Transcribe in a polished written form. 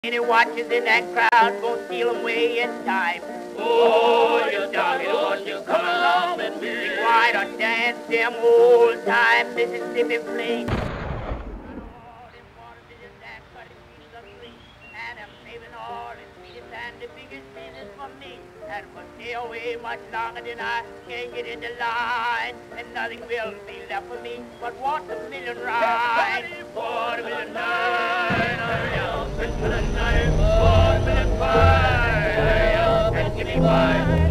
Any watches in that crowd won't steal them away in time. Oh, you doggy, won't you come along with me? Be quiet or dance them old time Mississippi plain. And I'm saving all the sweetest and the biggest business for me. And will stay away much longer than I can get in the line. And nothing will be left for me but watermelon ride. Watermelon ride, watermelon ride, watermelon ride, and give me five.